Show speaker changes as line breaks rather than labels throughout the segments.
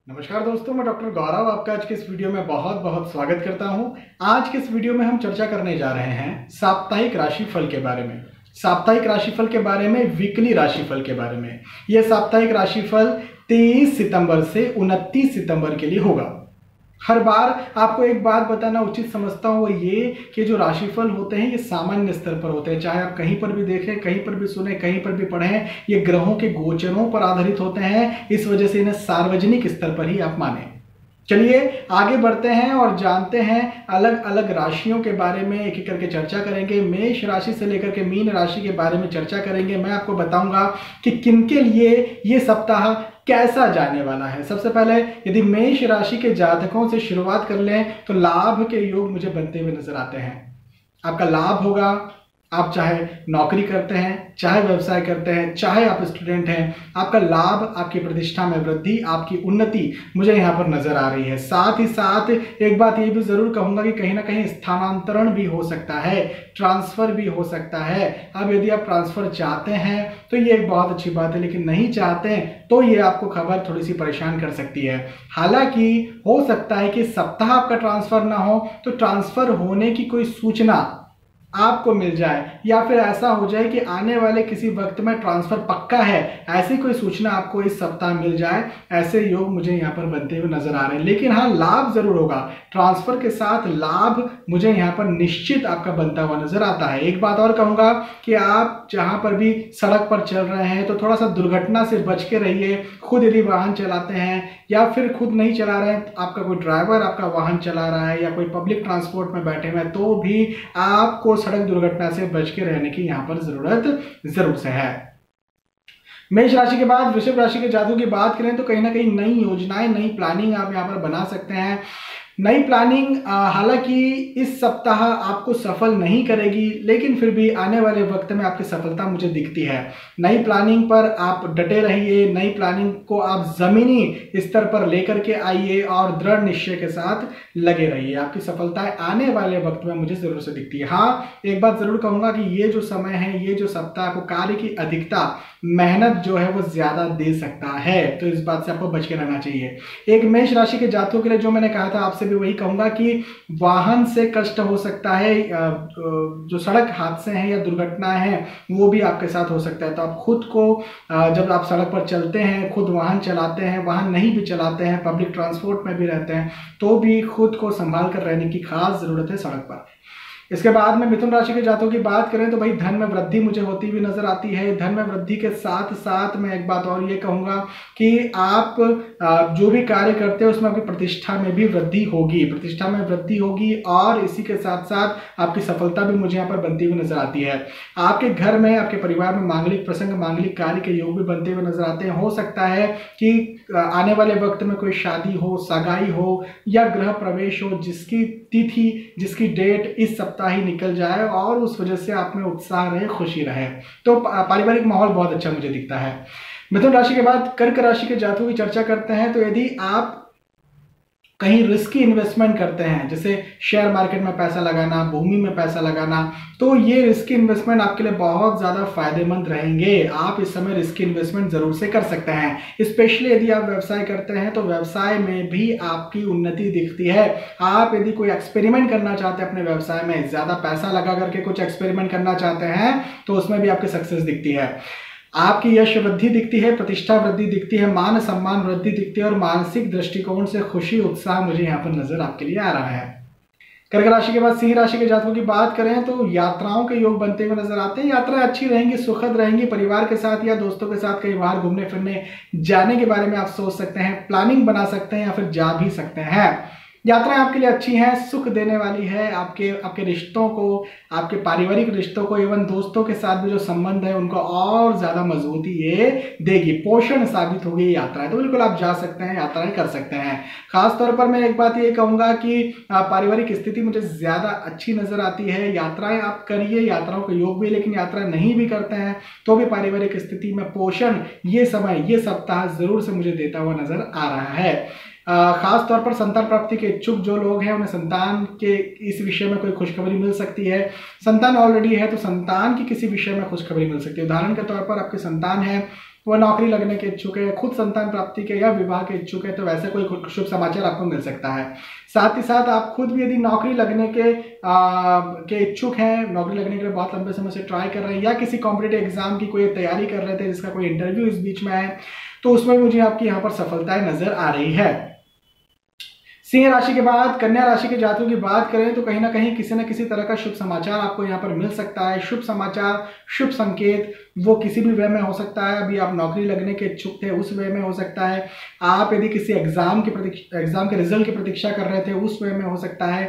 नमस्कार दोस्तों, मैं डॉक्टर गौरव आपका आज के इस वीडियो में बहुत बहुत स्वागत करता हूं। आज के इस वीडियो में हम चर्चा करने जा रहे हैं साप्ताहिक राशिफल के बारे में। साप्ताहिक राशिफल के बारे में, वीकली राशिफल के बारे में। यह साप्ताहिक राशिफल 23 सितंबर से 29 सितंबर के लिए होगा। हर बार आपको एक बात बताना उचित समझता हूँ, वो ये कि जो राशिफल होते हैं ये सामान्य स्तर पर होते हैं। चाहे आप कहीं पर भी देखें, कहीं पर भी सुने, कहीं पर भी पढ़ें, ये ग्रहों के गोचरों पर आधारित होते हैं। इस वजह से इन्हें सार्वजनिक स्तर पर ही आप माने। चलिए आगे बढ़ते हैं और जानते हैं अलग अलग राशियों के बारे में। एक एक करके चर्चा करेंगे। मेष राशि से लेकर के मीन राशि के बारे में चर्चा करेंगे। मैं आपको बताऊंगा कि किनके लिए ये सप्ताह कैसा जाने वाला है। सबसे पहले यदि मेष राशि के जातकों से शुरुआत कर लें तो लाभ के योग मुझे बनते हुए नजर आते हैं। आपका लाभ होगा, आप चाहे नौकरी करते हैं, चाहे व्यवसाय करते हैं, चाहे आप स्टूडेंट हैं, आपका लाभ, आपकी प्रतिष्ठा में वृद्धि, आपकी उन्नति मुझे यहाँ पर नजर आ रही है। साथ ही साथ एक बात ये भी जरूर कहूंगा कि कहीं ना कहीं स्थानांतरण भी हो सकता है, ट्रांसफर भी हो सकता है। अब यदि आप ट्रांसफर चाहते हैं तो ये एक बहुत अच्छी बात है, लेकिन नहीं चाहते हैं तो ये आपको खबर थोड़ी सी परेशान कर सकती है। हालांकि हो सकता है कि सप्ताह आपका ट्रांसफर ना हो तो ट्रांसफर होने की कोई सूचना आपको मिल जाए, या फिर ऐसा हो जाए कि आने वाले किसी वक्त में ट्रांसफर पक्का है, ऐसी कोई सूचना आपको इस सप्ताह मिल जाए। ऐसे योग मुझे यहाँ पर बनते हुए नजर आ रहे हैं। लेकिन हाँ, लाभ जरूर होगा। ट्रांसफर के साथ लाभ मुझे यहाँ पर निश्चित आपका बनता हुआ नजर आता है। एक बात और कहूंगा कि आप जहां पर भी सड़क पर चल रहे हैं तो थोड़ा सा दुर्घटना से बच के रहिए। खुद यदि वाहन चलाते हैं या फिर खुद नहीं चला रहे हैं, आपका कोई ड्राइवर आपका वाहन चला रहा है या कोई पब्लिक ट्रांसपोर्ट में बैठे हुए हैं, तो भी आपको सड़क दुर्घटना से बच के रहने की यहां पर जरूर से है। मेष राशि के बाद वृषभ राशि के जातकों की बात करें तो कहीं ना कहीं नई योजनाएं, नई प्लानिंग आप यहां पर बना सकते हैं। नई प्लानिंग हालांकि इस सप्ताह आपको सफल नहीं करेगी, लेकिन फिर भी आने वाले वक्त में आपकी सफलता मुझे दिखती है। नई प्लानिंग पर आप डटे रहिए, नई प्लानिंग को आप जमीनी स्तर पर लेकर के आइए और दृढ़ निश्चय के साथ लगे रहिए। आपकी सफलताएं आने वाले वक्त में मुझे जरूर से दिखती है। हाँ, एक बात जरूर कहूंगा कि ये जो समय है, ये जो सप्ताह आपको कार्य की अधिकता, मेहनत जो है वो ज्यादा दे सकता है, तो इस बात से आपको बच के रहना चाहिए। एक मेष राशि के जातकों के लिए जो मैंने कहा था, आपसे भी वही कहूंगा कि वाहन से कष्ट हो सकता है, जो सड़क हादसे हैं या दुर्घटनाएं हैं वो भी आपके साथ हो सकता है। तो आप खुद को, जब आप सड़क पर चलते हैं, खुद वाहन चलाते हैं, वाहन नहीं भी चलाते हैं, पब्लिक ट्रांसपोर्ट में भी रहते हैं, तो भी खुद को संभाल कर रहने की खास जरूरत है सड़क पर। इसके बाद में मिथुन राशि के जातकों की बात करें तो भाई धन में वृद्धि मुझे होती हुई नजर आती है। धन में वृद्धि के साथ साथ मैं एक बात और ये कहूंगा कि आप जो भी कार्य करते हैं उसमें आपकी प्रतिष्ठा में भी वृद्धि होगी, प्रतिष्ठा में वृद्धि होगी, और इसी के साथ साथ आपकी सफलता भी मुझे यहाँ पर बनती हुई नजर आती है। आपके घर में, आपके परिवार में मांगलिक प्रसंग, मांगलिक कार्य के योग भी बनते हुए नजर आते हैं। हो सकता है कि आने वाले वक्त में कोई शादी हो, सगाई हो या गृह प्रवेश हो, जिसकी तिथि, जिसकी डेट इस सप्ताह ही निकल जाए और उस वजह से आप में उत्साह रहे, खुशी रहे, तो पारिवारिक माहौल बहुत अच्छा मुझे दिखता है। मिथुन राशि के बाद कर्क राशि के जातकों की चर्चा करते हैं। तो यदि आप कहीं रिस्की इन्वेस्टमेंट करते हैं, जैसे शेयर मार्केट में पैसा लगाना, भूमि में पैसा लगाना, तो ये रिस्की इन्वेस्टमेंट आपके लिए बहुत ज़्यादा फायदेमंद रहेंगे। आप इस समय रिस्की इन्वेस्टमेंट जरूर से कर सकते हैं। स्पेशली यदि आप व्यवसाय करते हैं तो व्यवसाय में भी आपकी उन्नति दिखती है। आप यदि कोई एक्सपेरिमेंट करना चाहते हैं अपने व्यवसाय में, ज़्यादा पैसा लगा करके कुछ एक्सपेरिमेंट करना चाहते हैं, तो उसमें भी आपकी सक्सेस दिखती है। आपकी यश वृद्धि दिखती है, प्रतिष्ठा वृद्धि दिखती है, मान सम्मान वृद्धि दिखती है, और मानसिक दृष्टिकोण से खुशी, उत्साह मुझे यहाँ पर नजर आपके लिए आ रहा है। कर्क राशि के बाद सिंह राशि के जातकों की बात करें तो यात्राओं के योग बनते हुए नजर आते हैं। यात्राएं अच्छी रहेंगी, सुखद रहेंगी। परिवार के साथ या दोस्तों के साथ कहीं बाहर घूमने फिरने जाने के बारे में आप सोच सकते हैं, प्लानिंग बना सकते हैं या फिर जा भी सकते हैं। यात्राएं आपके लिए अच्छी हैं, सुख देने वाली है। आपके रिश्तों को, आपके पारिवारिक रिश्तों को, एवं दोस्तों के साथ भी जो संबंध है उनको और ज्यादा मजबूती ये देगी, पोषण साबित होगी यात्राएं। तो बिल्कुल आप जा सकते हैं, यात्राएं कर सकते हैं। खास तौर पर मैं एक बात ये कहूंगा कि पारिवारिक स्थिति मुझे ज्यादा अच्छी नजर आती है। यात्राएं आप करिए, यात्राओं का योग भी, लेकिन यात्रा नहीं भी करते हैं तो भी पारिवारिक स्थिति में पोषण ये समय, ये सप्ताह जरूर से मुझे देता हुआ नजर आ रहा है। खास तौर पर संतान प्राप्ति के इच्छुक जो लोग हैं उन्हें संतान के इस विषय में कोई खुशखबरी मिल सकती है। संतान ऑलरेडी है तो संतान की किसी विषय में खुशखबरी मिल सकती है। उदाहरण के तौर पर आपके संतान है वो नौकरी लगने के इच्छुक है, खुद संतान प्राप्ति के या विवाह के इच्छुक है, तो वैसे कोई शुभ समाचार आपको मिल सकता है। साथ ही साथ आप खुद भी यदि नौकरी लगने के इच्छुक हैं, नौकरी लगने के लिए बहुत लंबे समय से ट्राई कर रहे हैं, या किसी कॉम्पिटिटिव एग्जाम की कोई तैयारी कर रहे थे जिसका कोई इंटरव्यू इस बीच में है, तो उसमें मुझे आपकी यहाँ पर सफलताएं नजर आ रही है। सिंह राशि के बाद कन्या राशि के जातकों की बात करें तो कहीं ना कहीं किसी न किसी तरह का शुभ समाचार आपको यहाँ पर मिल सकता है। शुभ समाचार, शुभ संकेत वो किसी भी वे में हो सकता है। अभी आप नौकरी लगने के इच्छुक थे, उस वे में हो सकता है। आप यदि किसी एग्जाम के रिजल्ट की प्रतीक्षा कर रहे थे, उस वे में हो सकता है।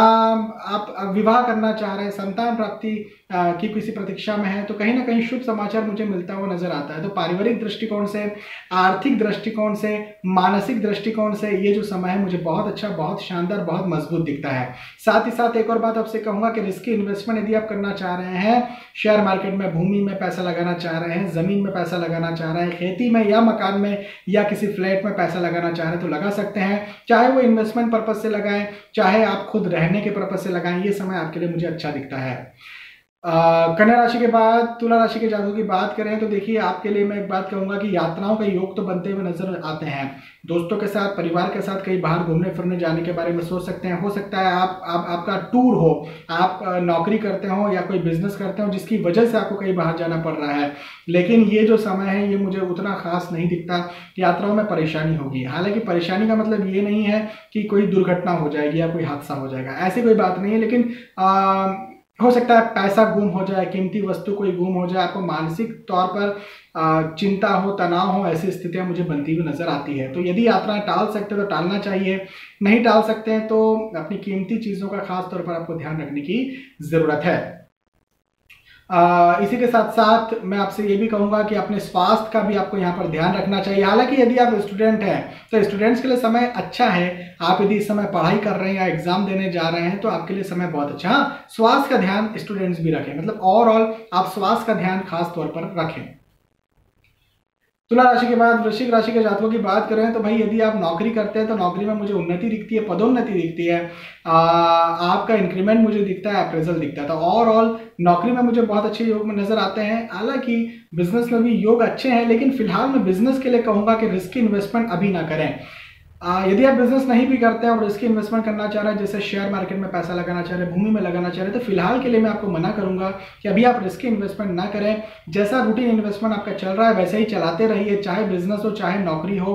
आप विवाह करना चाह रहे हैं, संतान प्राप्ति की किसी प्रतीक्षा में है, तो कहीं ना कहीं शुभ समाचार मुझे मिलता हुआ नजर आता है। तो पारिवारिक दृष्टिकोण से, आर्थिक दृष्टिकोण से, मानसिक दृष्टिकोण से ये जो समय है मुझे बहुत अच्छा, बहुत शानदार, बहुत मजबूत दिखता है। साथ ही साथ एक और बात आपसे कहूंगा कि रिस्की इन्वेस्टमेंट यदि आप करना चाह रहे हैं, शेयर मार्केट में, भूमि में पैसा लगाना चाह रहे हैं, जमीन में पैसा लगाना चाह रहे हैं, खेती में या मकान में या किसी फ्लैट में पैसा लगाना चाह रहे हैं, तो लगा सकते हैं। चाहे वो इन्वेस्टमेंट पर्पज से लगाएं, चाहे आप खुद रहने के पर्पज से लगाएं, ये समय आपके लिए मुझे अच्छा दिखता है। कन्या राशि के बाद तुला राशि के जातकों की बात करें तो देखिए, आपके लिए मैं एक बात कहूंगा कि यात्राओं का योग तो बनते हुए नजर आते हैं। दोस्तों के साथ, परिवार के साथ कहीं बाहर घूमने फिरने जाने के बारे में सोच सकते हैं। हो सकता है आपका टूर हो, आप नौकरी करते हो या कोई बिजनेस करते हो जिसकी वजह से आपको कहीं बाहर जाना पड़ रहा है, लेकिन ये जो समय है ये मुझे उतना खास नहीं दिखता। यात्राओं में परेशानी होगी। हालांकि परेशानी का मतलब ये नहीं है कि कोई दुर्घटना हो जाएगी या कोई हादसा हो जाएगा, ऐसी कोई बात नहीं है। लेकिन हो सकता है पैसा गुम हो जाए, कीमती वस्तु कोई गुम हो जाए, आपको मानसिक तौर पर चिंता हो, तनाव हो, ऐसी स्थितियां मुझे बनती हुई नजर आती है। तो यदि यात्राएं टाल सकते हैं तो टालना चाहिए, नहीं टाल सकते हैं तो अपनी कीमती चीजों का खास तौर पर आपको ध्यान रखने की जरूरत है। इसी के साथ साथ मैं आपसे ये भी कहूंगा कि अपने स्वास्थ्य का भी आपको यहाँ पर ध्यान रखना चाहिए। हालांकि यदि आप स्टूडेंट हैं तो स्टूडेंट्स के लिए समय अच्छा है। आप यदि इस समय पढ़ाई कर रहे हैं या एग्जाम देने जा रहे हैं तो आपके लिए समय बहुत अच्छा। हाँ, स्वास्थ्य का ध्यान स्टूडेंट्स भी रखें, मतलब ओवरऑल आप स्वास्थ्य का ध्यान खास तौर पर रखें। तुला राशि के बाद वृश्चिक राशि के जातकों की बात करें तो भाई, यदि आप नौकरी करते हैं तो नौकरी में मुझे उन्नति दिखती है, पदोन्नति दिखती है, आपका इंक्रीमेंट मुझे दिखता है, अप्रेजल दिखता है। तो ओवरऑल नौकरी में मुझे बहुत अच्छे योग में नजर आते हैं। हालांकि बिजनेस में भी योग अच्छे हैं, लेकिन फिलहाल मैं बिजनेस के लिए कहूंगा कि रिस्की इन्वेस्टमेंट अभी ना करें। यदि आप बिजनेस नहीं भी करते हैं और रिस्की इन्वेस्टमेंट करना चाह रहे हैं, जैसे शेयर मार्केट में पैसा लगाना चाह रहे हैं, भूमि में लगाना चाह रहे हैं, तो फिलहाल के लिए मैं आपको मना करूंगा कि अभी आप रिस्की इन्वेस्टमेंट ना करें। जैसा रूटीन इन्वेस्टमेंट आपका चल रहा है वैसे ही चलाते रहिए, चाहे बिजनेस हो, चाहे नौकरी हो,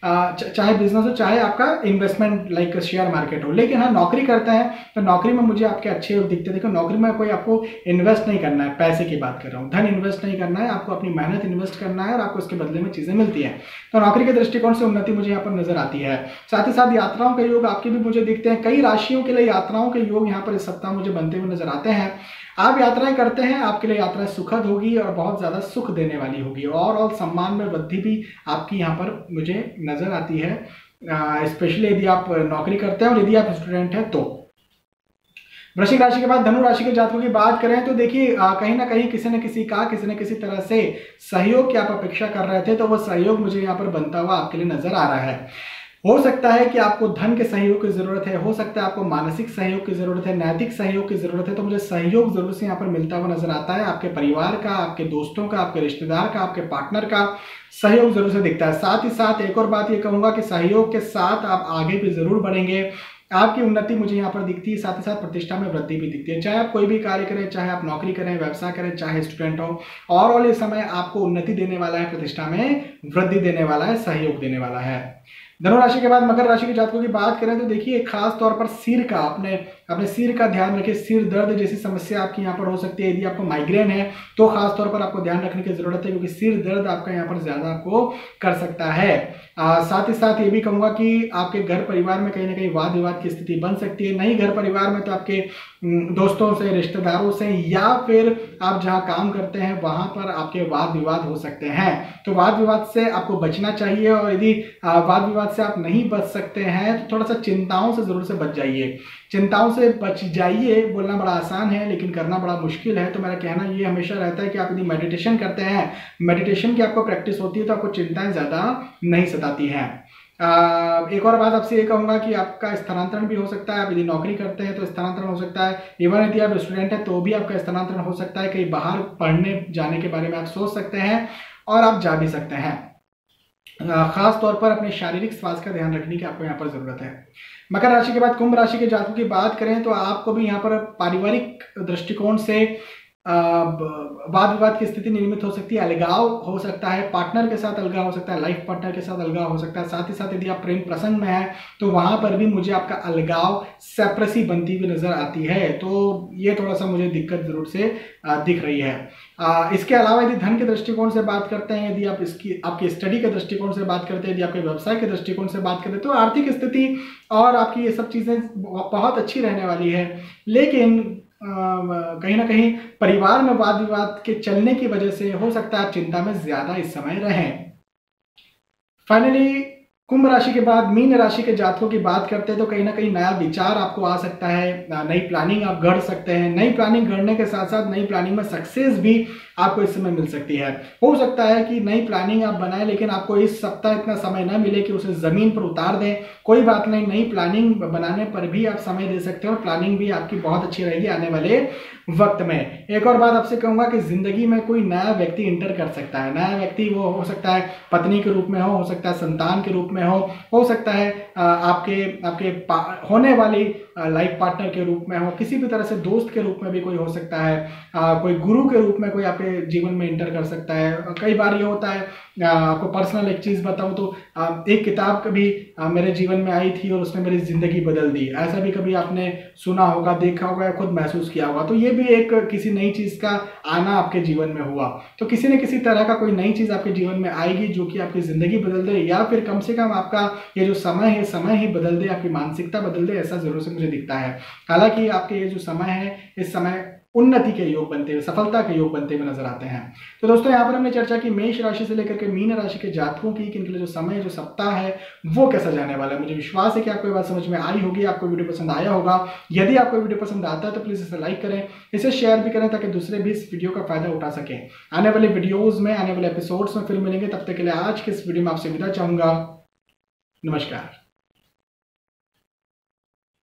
चाहे आपका इन्वेस्टमेंट लाइक शेयर मार्केट हो। लेकिन हाँ, नौकरी करते हैं तो नौकरी में मुझे आपके अच्छे दिखते। देखो, नौकरी में कोई आपको इन्वेस्ट नहीं करना है, पैसे की बात कर रहा हूँ, धन इन्वेस्ट नहीं करना है, आपको अपनी मेहनत इन्वेस्ट करना है और आपको उसके बदले में चीजें मिलती है। तो नौकरी के दृष्टिकोण से उन्नति मुझे यहाँ पर नजर आती है। साथ ही साथ यात्राओं के योग आपके भी मुझे दिखते हैं। कई राशियों के लिए यात्राओं के योग यहाँ पर इस सप्ताह मुझे बनते हुए नजर आते हैं। आप यात्राएं करते हैं, आपके लिए यात्राएं सुखद होगी और बहुत ज्यादा सुख देने वाली होगी। और सम्मान में वृद्धि भी आपकी यहाँ पर मुझे नजर आती है, स्पेशली यदि आप नौकरी करते हैं और यदि आप स्टूडेंट हैं तो। वृश्चिक राशि के बाद धनु राशि के जातकों की बात करें तो देखिए, कहीं ना कहीं किसी न किसी तरह से सहयोग की आप अपेक्षा कर रहे थे, तो वो सहयोग मुझे यहाँ पर बनता हुआ आपके लिए नजर आ रहा है। हो सकता है कि आपको धन के सहयोग की जरूरत है, हो सकता है आपको मानसिक सहयोग की जरूरत है, नैतिक सहयोग की जरूरत है। तो मुझे सहयोग जरूर से यहाँ पर मिलता हुआ नजर आता है। आपके परिवार का, आपके दोस्तों का, आपके रिश्तेदार का, आपके पार्टनर का सहयोग जरूर से दिखता है। साथ ही साथ एक और बात ये कहूंगा कि सहयोग के साथ आप आगे भी जरूर बढ़ेंगे, आपकी उन्नति मुझे यहाँ पर दिखती है। साथ ही साथ प्रतिष्ठा में वृद्धि भी दिखती है। चाहे आप कोई भी कार्य करें, चाहे आप नौकरी करें, व्यवसाय करें, चाहे स्टूडेंट हो, ओवरऑल ये समय आपको उन्नति देने वाला है, प्रतिष्ठा में वृद्धि देने वाला है, सहयोग देने वाला है। धनु राशि के बाद मकर राशि के जातकों की बात करें तो देखिए, खास तौर पर सिर का, अपने सिर का ध्यान रखिए। सिर दर्द जैसी समस्या आपकी यहाँ पर हो सकती है। यदि आपको माइग्रेन है तो खास तौर पर आपको ध्यान रखने की जरूरत है, क्योंकि सिर दर्द आपका यहाँ पर ज्यादा आपको कर सकता है। साथ ही साथ ये भी कहूंगा कि आपके घर परिवार में कहीं ना कहीं वाद विवाद की स्थिति बन सकती है। नहीं घर परिवार में तो आपके दोस्तों से, रिश्तेदारों से, या फिर आप जहां काम करते हैं वहां पर आपके वाद विवाद हो सकते हैं। तो वाद विवाद से आपको बचना चाहिए, और यदि वाद विवाद से आप नहीं बच सकते हैं तो थोड़ा सा चिंताओं से जरूर से बच जाइए। चिंताओं से बच जाइए बोलना बड़ा आसान है, लेकिन करना बड़ा मुश्किल है। तो मेरा कहना ये हमेशा रहता है कि आप यदि मेडिटेशन करते हैं, मेडिटेशन की आपको प्रैक्टिस होती है, तो आपको चिंताएं ज्यादा नहीं सताती हैं। एक और बात आपसे ये कहूंगा कि आपका स्थानांतरण भी हो सकता है। आप यदि नौकरी करते हैं तो स्थानांतरण हो सकता है। इवन यदि आप स्टूडेंट हैं तो भी आपका स्थानांतरण हो सकता है। कहीं बाहर पढ़ने जाने के बारे में आप सोच सकते हैं। और आप जा भी सकते हैं। खास तौर पर अपने शारीरिक स्वास्थ्य का ध्यान रखने की आपको यहाँ पर जरूरत है। मकर राशि के बाद कुंभ राशि के जातकों की बात करें तो आपको भी यहाँ पर पारिवारिक दृष्टिकोण से वाद विवाद की स्थिति निर्मित हो सकती है, अलगाव हो सकता है, पार्टनर के साथ अलगाव हो सकता है, लाइफ पार्टनर के साथ अलगाव हो सकता है। साथ ही साथ यदि आप प्रेम प्रसंग में हैं तो वहां पर भी मुझे आपका अलगाव, सेप्रेसी बनती हुई नजर आती है, तो ये थोड़ा सा मुझे दिक्कत जरूर से दिख रही है। इसके अलावा यदि धन के दृष्टिकोण से बात करते हैं, यदि आप आपकी स्टडी के दृष्टिकोण से बात करते हैं, यदि आपके व्यवसाय के दृष्टिकोण से बात करें तो आर्थिक स्थिति और आपकी ये सब चीजें बहुत अच्छी रहने वाली है। लेकिन कहीं ना कहीं परिवार में वाद विवाद के चलने की वजह से हो सकता है आप चिंता में ज्यादा इस समय रहें। फाइनली कुंभ राशि के बाद मीन राशि के जातकों की बात करते हैं तो कहीं ना कहीं नया विचार आपको आ सकता है, नई प्लानिंग आप गढ़ सकते हैं। नई प्लानिंग गढ़ने के साथ साथ नई प्लानिंग में सक्सेस भी आपको इस समय मिल सकती है। हो सकता है कि नई प्लानिंग आप बनाएं लेकिन आपको इस सप्ताह इतना समय ना मिले कि उसे जमीन पर उतार दें। कोई बात नहीं, नई प्लानिंग बनाने पर भी आप समय दे सकते हो और प्लानिंग भी आपकी बहुत अच्छी रहेगी आने वाले वक्त में। एक और बात आपसे कहूंगा कि जिंदगी में कोई नया व्यक्ति इंटर कर सकता है। नया व्यक्ति वो हो सकता है पत्नी के रूप में हो सकता है संतान के रूप में हो सकता है आपके होने वाली लाइफ पार्टनर के रूप में हो, किसी भी तरह से दोस्त के रूप में भी कोई हो सकता है, कोई गुरु के रूप में कोई आपके जीवन में इंटर कर सकता है। कई बार ये होता है, आपको पर्सनल एक चीज बताऊं तो एक किताब कभी मेरे जीवन में आई थी और उसने मेरी जिंदगी बदल दी। ऐसा भी कभी आपने सुना होगा, देखा होगा या खुद महसूस किया होगा। तो ये भी एक किसी नई चीज का आना आपके जीवन में हुआ। तो किसी न किसी तरह का कोई नई चीज आपके जीवन में आएगी जो कि आपकी जिंदगी बदल दे, या फिर कम से कम आपका ये जो समय है समय ही बदल दे, आपकी मानसिकता बदल दे, ऐसा जरूर से मुझे दिखता है। हालांकि आपके ये जो समय है इस समय उन्नति के योग बनते हुए, सफलता के योग बनते हुए नजर आते हैं। तो दोस्तों यहाँ पर हमने चर्चा की मेष राशि से लेकर के मीन राशि के जातकों की, कि इनके लिए जो समय जो सप्ताह है वो कैसा जाने वाला है। मुझे विश्वास है कि आपको ये बात समझ में आई होगी, आपको वीडियो पसंद आया होगा। यदि आपको वीडियो पसंद आता है तो प्लीज इसे लाइक करें, इसे शेयर भी करें ताकि दूसरे भी इस वीडियो का फायदा उठा सकें। आने वाले वीडियोज में, आने वाले एपिसोड्स में फिर मिलेंगे। तब तक के लिए आज के इस वीडियो में आपसे विदा चाहूंगा। नमस्कार।